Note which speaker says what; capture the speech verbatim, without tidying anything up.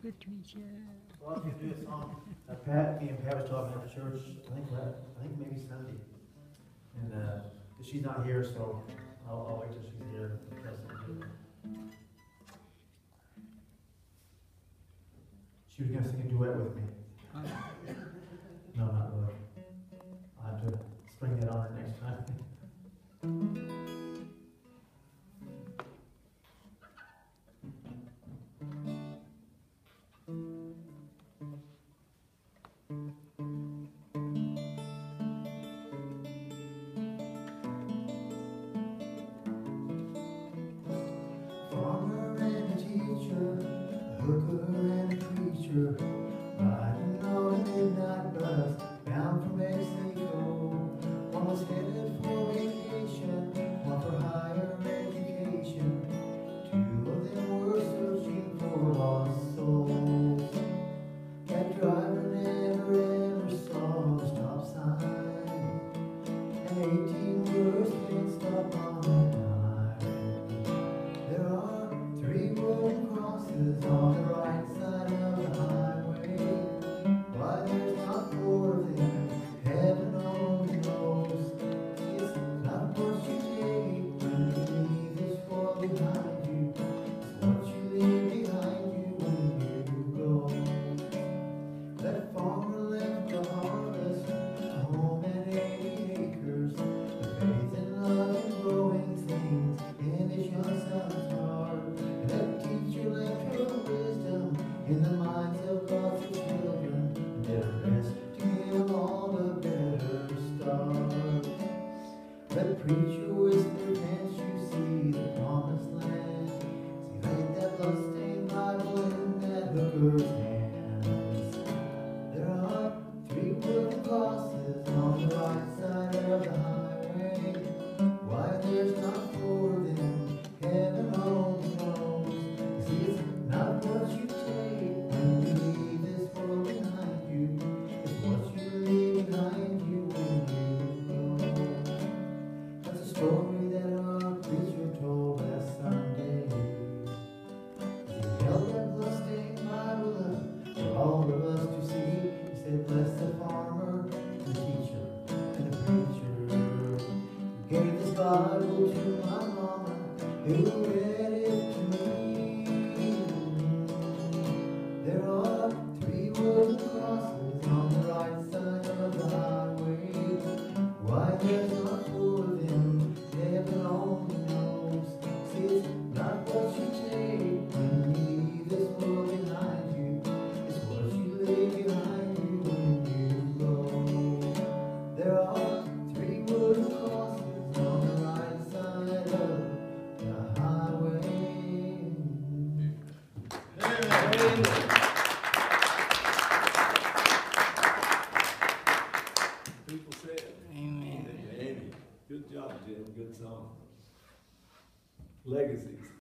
Speaker 1: Good to meet you.
Speaker 2: So I was going to do a song that Pat, me and Pat was talking at the church, I think, la- I think maybe Sunday. And uh, she's not here, so I'll, I'll wait till she's here. She was going to sing a duet with me. No, not really. I'll have to spring that on her next time. Farmer and a teacher, a hooker and a preacher, riding on a midnight bus bound for Mexico. One was headed for vacation, one for higher education. Two of them were searching for lost souls. That driver never ever saw the stop sign, and eighteen words can't stop on a dime. There are three wooden crosses on the right side of the highway. Why there's not four of them, heaven only knows. It's not what you take when you leave this world behind you. It's what you leave behind you when you go. That farmer left the harvest, a home and eighty acres, the faith and love in growing things in his young son's heart. And that teacher left her wisdom in the minds of lots of children, and did her best to give all a better start. That preacher whispered, can't you see the promised land? See, laid that bloodstained Bible in that hooker's hands. There are three wooden crosses on the right side of the highway. Why there's not four of them, heaven only knows. You see, it's not what you take when you leave this world behind you. It's what you leave behind you when you go. That's a story that our preacher told last Sunday. He held that bloodstained Bible up for all of us to see. He said, bless the farmer, the teacher, and the preacher who gave this Bible to my mama, who read it to me. There are three wooden crosses on the right side of the highway. Why there's not four of them, heaven only knows. See, it's not what you take when you leave this world behind you. It's what you leave behind you when you go. There are three wooden crosses on the right side of the highway.
Speaker 3: People said,
Speaker 1: Amen.
Speaker 3: Amen. Good job, Jim. Good song. Legacies.